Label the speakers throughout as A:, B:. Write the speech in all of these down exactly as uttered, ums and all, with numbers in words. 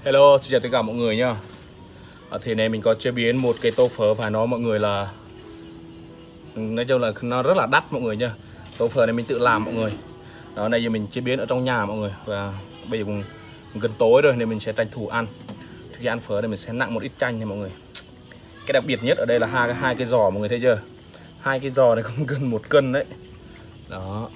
A: Hello, xin chào tất cả mọi người nhá. À, thì này mình có chế biến một cái tô phở, phải nói mọi người là nói chung là nó rất là đắt mọi người nha. Tô phở này mình tự làm mọi người. Đó, đây giờ mình chế biến ở trong nhà mọi người, và bây giờ cũng gần tối rồi nên mình sẽ tranh thủ ăn. Trước khi ăn phở thì mình sẽ nặn một ít chanh nha mọi người. Cái đặc biệt nhất ở đây là hai cái hai cái giò mọi người thấy chưa? Hai cái giò này cũng gần một cân đấy. Đó.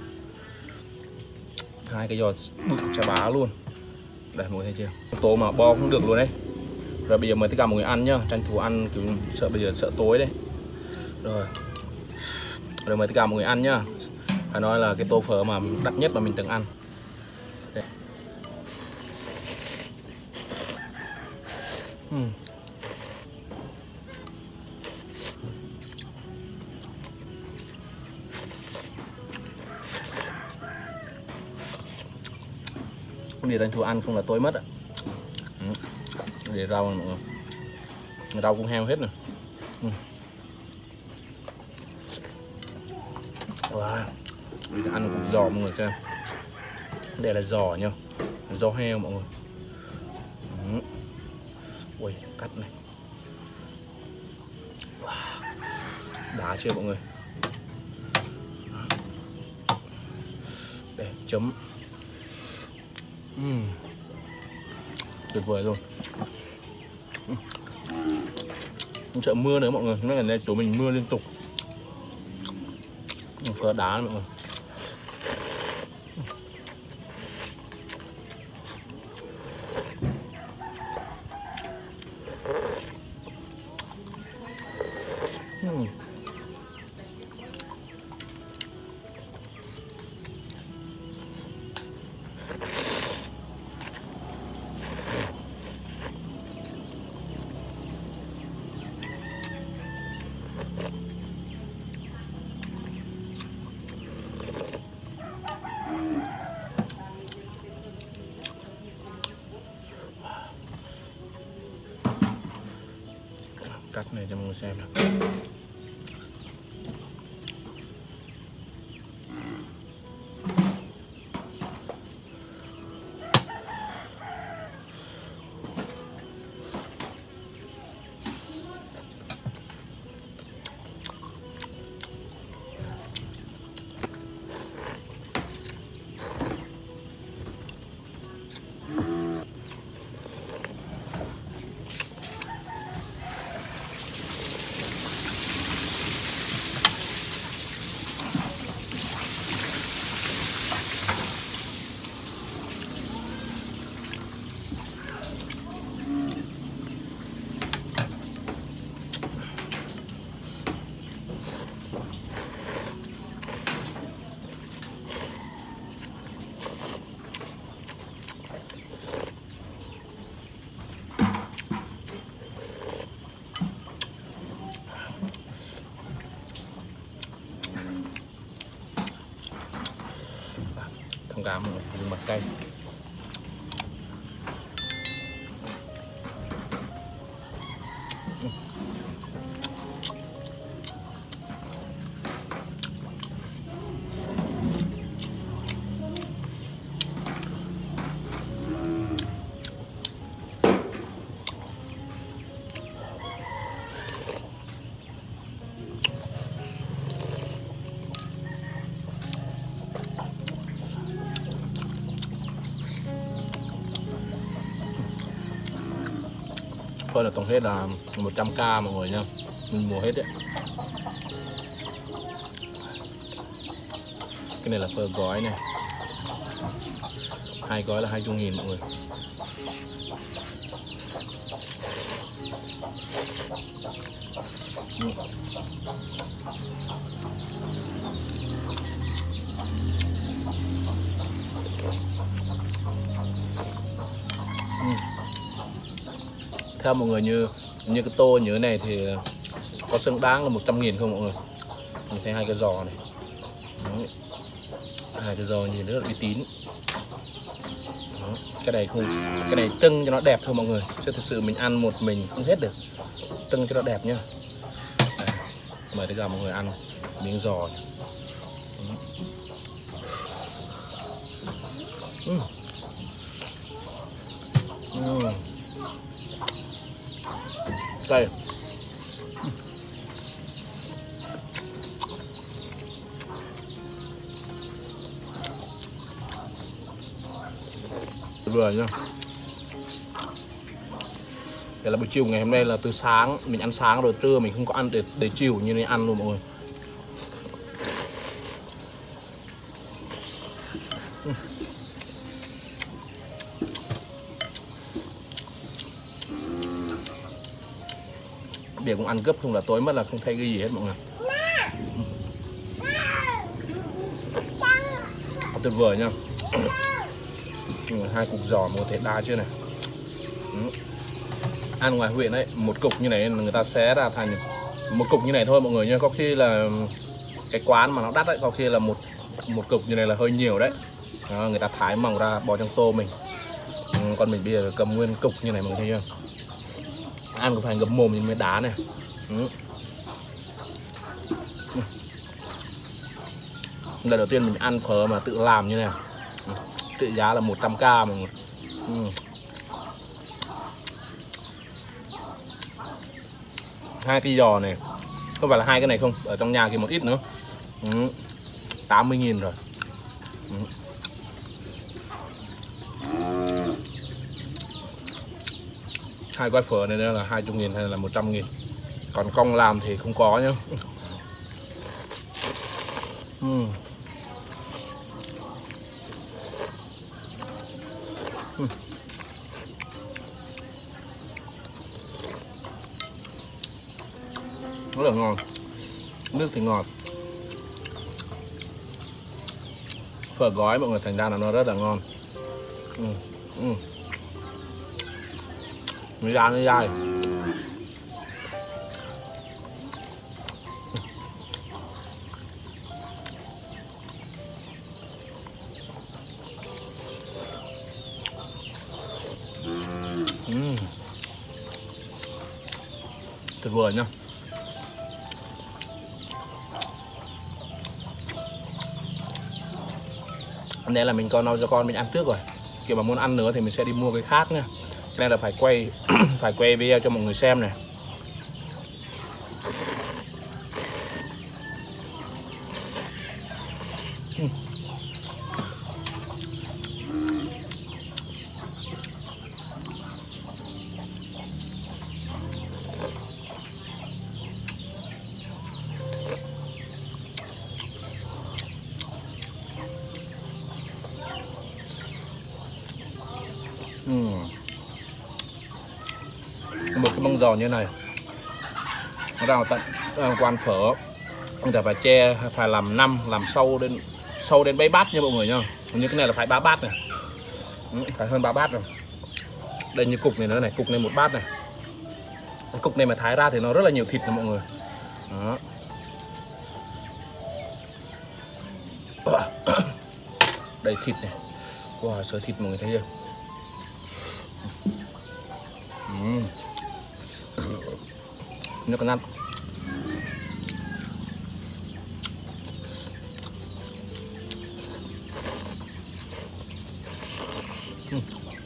A: Hai cái giò bự chà bá luôn. Đây mọi người thấy chưa? Tối mà bo không được luôn đấy. Rồi bây giờ mời tất cả mọi người ăn nhá, tranh thủ ăn kiểu sợ bây giờ sợ tối đấy. Rồi. Rồi mời tất cả mọi người ăn nhá. Phải nói là cái tô phở mà đắt nhất mà mình từng ăn. Đây. Uhm. Không để tranh thủ ăn không là tối mất ạ. Để rau này mọi người. Rau cũng heo hết rồi. Ừ. Wow. Bây giờ ăn cũng giò mọi người xem. Đây là giò nhá. Giò heo mọi người. Ừ. Ui, cắt này. Wow. Đá chưa mọi người. Đây, chấm. Uhm. Tuyệt vời luôn. Không sợ mưa nữa mọi người, mấy ngày nay chỗ mình mưa liên tục. Phở đá mọi người. Uhm. Cắt này cho mọi người xem nào. Thông cảm mọi người, dùng mặt cay. Phở là tổng hết là một trăm k mọi người nha. Mình mua hết đấy. Cái này là phở gói này. Hai gói là hai mươi nghìn mọi người. Ừ. Theo mọi người, như như cái tô như thế này thì có xứng đáng là một trăm nghìn không mọi người? Mình thấy hai cái giò này. Đấy. Hai cái giò nhìn rất là uy tín. Đó. Cái này không, cái này trưng cho nó đẹp thôi mọi người, chứ thực sự mình ăn một mình không hết được. Trưng cho nó đẹp nhá. Đây. Mời tất cả mọi người ăn miếng giò này. Ừ. Ừ. uhm. Đây vừa nhá. Đây là buổi chiều ngày hôm nay là từ sáng mình ăn sáng rồi, trưa mình không có ăn để để chiều như này ăn luôn mọi người. Để cũng ăn gấp không là tối mất là không thấy cái gì hết mọi người. Tuyệt vời nha. Hai cục giò một thể đa chưa này. Ăn ngoài huyện ấy, một cục như này người ta xé ra thành một cục như này thôi mọi người nha. Có khi là cái quán mà nó đắt đấy, có khi là một một cục như này là hơi nhiều đấy. Đó, người ta thái mỏng ra bỏ trong tô mình. Còn mình bây giờ cầm nguyên cục như này mọi người thấy chưa? Ăn cũng phải ngậm mồm như miếng đá này. Lần đầu tiên mình ăn phở mà tự làm như này. Trị giá là một trăm k mọi người. Hai cái giò này, không phải là hai cái này không, ở trong nhà thì một ít nữa. tám mươi nghìn rồi. Hai gói phở này nữa là hai mươi nghìn hay là một trăm nghìn. Còn công làm thì không có nhá. uhm. Uhm. Rất là ngon. Nước thì ngọt. Phở gói mọi người, thành ra là nó rất là ngon. Ừ. Ừ. Nó dai, nó dai. Ừ. Tuyệt vời nhá. Đây là mình còn nấu cho con mình ăn trước rồi. Kiểu mà muốn ăn nữa thì mình sẽ đi mua cái khác nha. Nên là phải quay phải quay video cho mọi người xem này. Uhm. Một cái bông giò như này nó ra tận uh, quán phở người ta phải che, phải làm năm, làm sâu đến sâu đến bảy bát nha mọi người nha. Như cái này là phải ba bát này. Ừ, phải hơn ba bát rồi. Đây như cục này nữa này, cục này một bát này. Cái cục này mà thái ra thì nó rất là nhiều thịt nha mọi người. Đó. Đây thịt này. Wow, sợi thịt mọi người thấy chưa? Uhm. Nước con ăn. Uhm.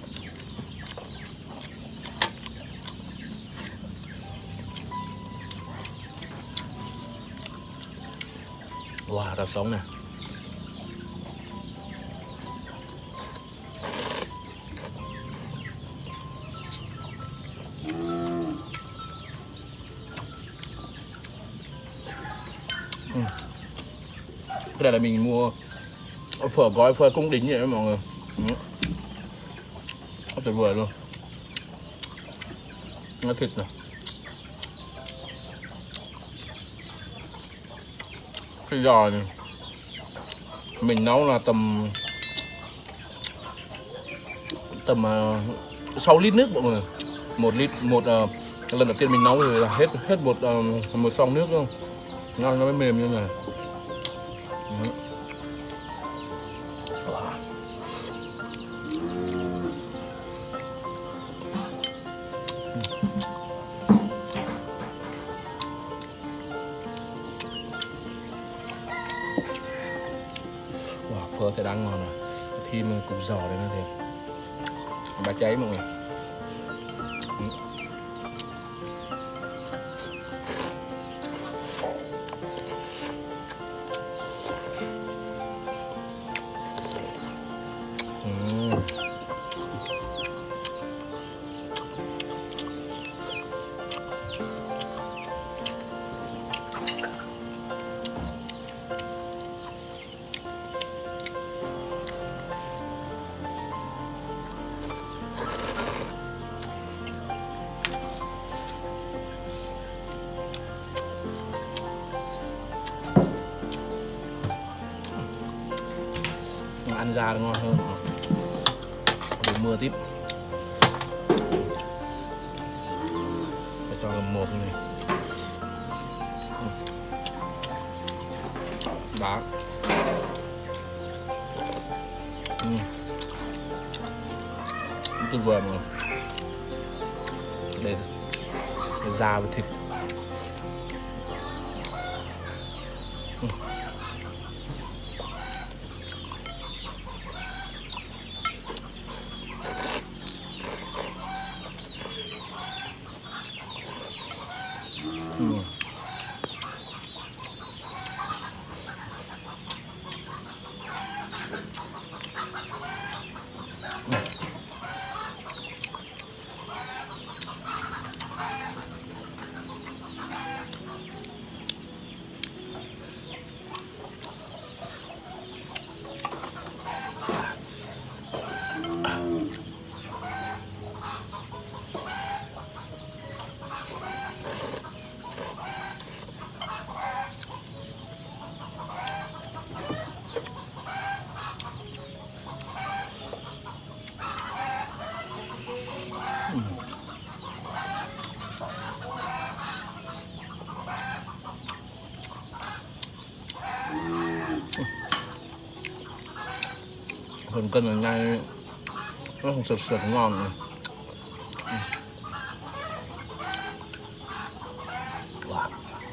A: Wow, rau sống nè. Ừ. Cái này là mình mua phở gói, phở cung đính vậy đó mọi người. Ừ. Tuyệt vời luôn. Nó thịt này. Cái giò này mình nấu là tầm tầm uh, sáu lít nước mọi người. Một lít một uh, lần đầu tiên mình nấu thì là hết hết một uh, một xông nước luôn. Ngon, nó mới mềm như này. Ừ. Wow, phở thì đang ngon rồi. Thêm cục giò đây nữa thì bá cháy mọi người. da nó ngon hơn. Để mưa tiếp. Để cho lần một này. Đó. Ừ. Tuyệt vời mà. Đây da với thịt. Ừ. Ừ. Phần cân là ngay nó không sệt sệt ngon này. Wow.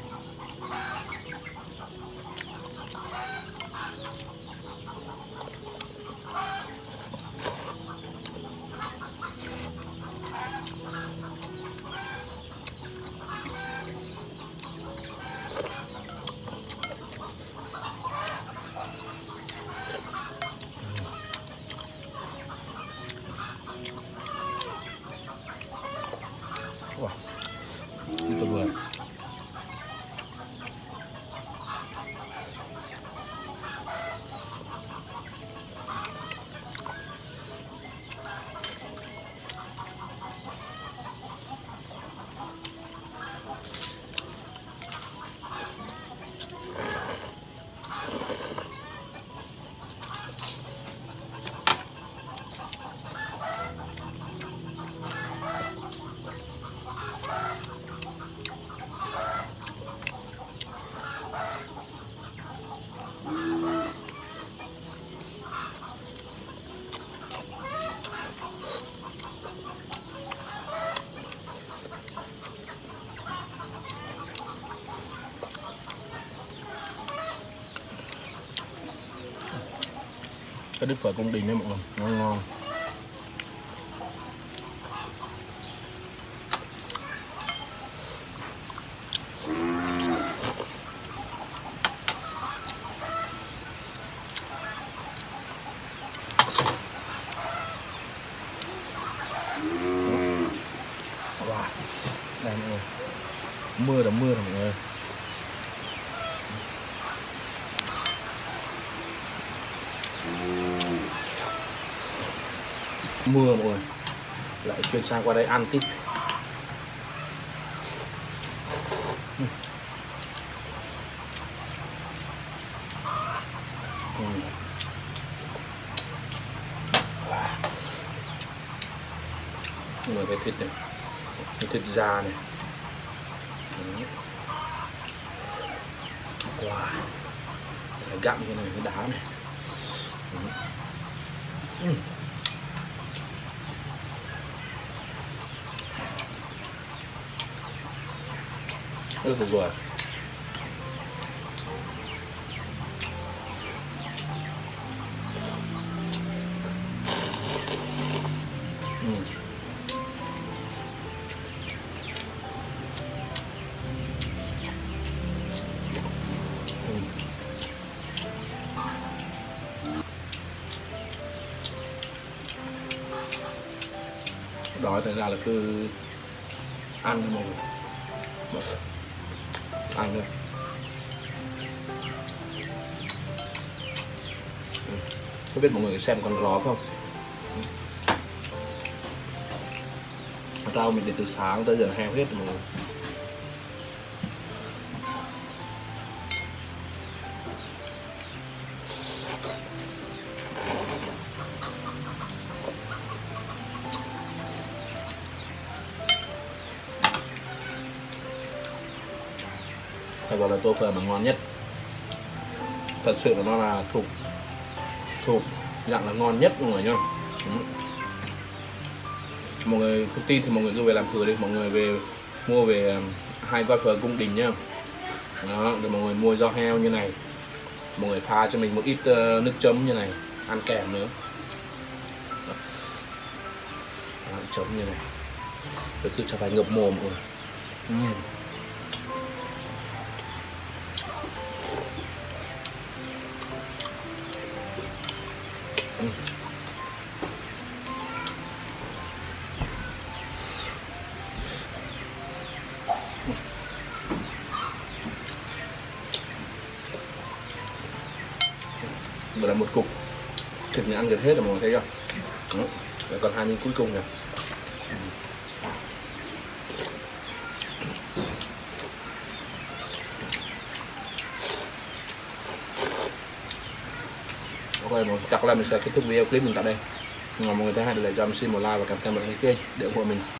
A: Wow. Tuyệt vời. Cái đứt phở cung đình đấy mọi người, ngon ngon. Wow. Đây mọi người. Mưa đã mưa rồi mọi người. Mưa mọi người, lại chuyển sang qua đây ăn tiếp. Ừ. Ừ. Nhưng mà cái thịt này, cái thịt da này. Ừ. Wow. Phải gặm cái này, cái đá này. Ừ. Ừ. Rất tuyệt vời. Ừ. Ừ. Đói thành ra là cứ ăn mọi người. Ăn thôi. Không biết mọi người xem con gió không? Rau mình để từ sáng tới giờ heo hết rồi mọi người. phải gọi là tô phở mà ngon nhất. Thật sự là nó là thuộc thuộc dạng là ngon nhất mọi người nhá. Mọi người không tin thì mọi người cứ về làm thử đi, mọi người về mua về hai gói phở cung đình nhá. Đó, để mọi người mua giò heo như này, mọi người pha cho mình một ít uh, nước chấm như này, ăn kèm nữa. Đó, chấm như này, rồi cứ cho phải ngập mồm rồi. uhm. Uhm. Đây là một cục thịt mình ăn gần hết rồi mọi người thấy không? Rồi còn hai miếng cuối cùng nè. Ok, chắc là mình sẽ kết thúc video clip mình tại đây. Mọi người thấy hay thì lại cho mình xin một like và cảm ơn mọi người kênh để ủng hộ mình.